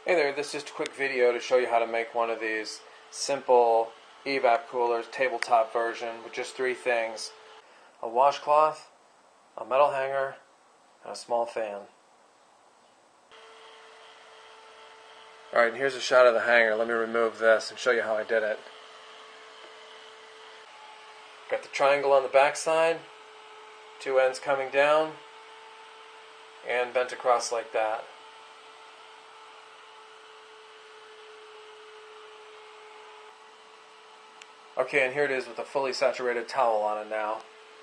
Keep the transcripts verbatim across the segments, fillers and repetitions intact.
Hey there, this is just a quick video to show you how to make one of these simple Evap coolers, tabletop version, with just three things: a washcloth, a metal hanger, and a small fan. Alright, and here's a shot of the hanger. Let me remove this and show you how I did it. Got the triangle on the back side, two ends coming down, and bent across like that. Okay, and here it is with a fully saturated towel on it now.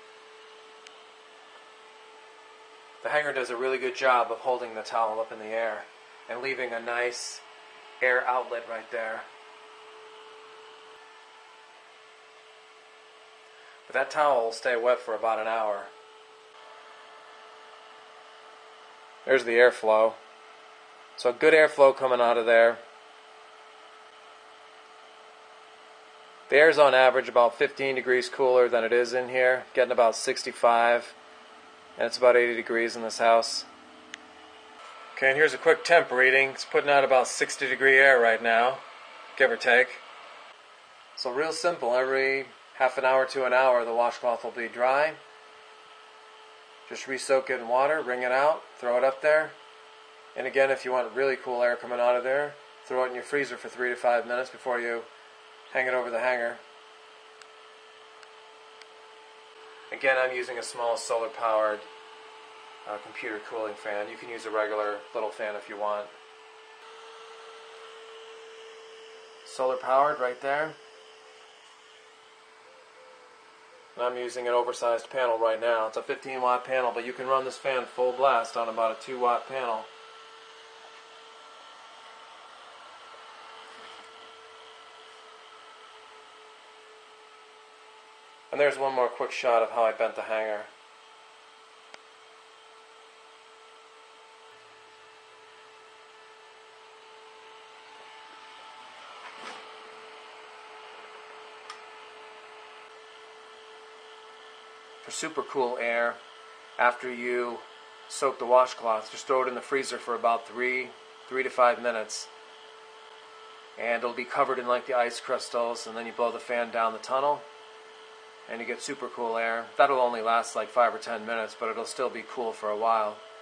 The hanger does a really good job of holding the towel up in the air and leaving a nice air outlet right there. But that towel will stay wet for about an hour. There's the airflow. So good airflow coming out of there. The air's on average about fifteen degrees cooler than it is in here, getting about sixty-five, and it's about eighty degrees in this house. Okay, and here's a quick temp reading. It's putting out about sixty degree air right now, give or take. So real simple, every half an hour to an hour the washcloth will be dry. Just re-soak it in water, wring it out, throw it up there. And again, if you want really cool air coming out of there, throw it in your freezer for three to five minutes before you hang it over the hanger. Again, I'm using a small solar-powered uh, computer cooling fan. You can use a regular little fan if you want. Solar-powered right there. And I'm using an oversized panel right now. It's a fifteen watt panel, but you can run this fan full blast on about a two watt panel. And there's one more quick shot of how I bent the hanger. For super cool air, after you soak the washcloth, just throw it in the freezer for about three, three to five minutes. And it'll be covered in like the ice crystals, and then you blow the fan down the tunnel. And you get super cool air. That'll only last like five or ten minutes, but it'll still be cool for a while.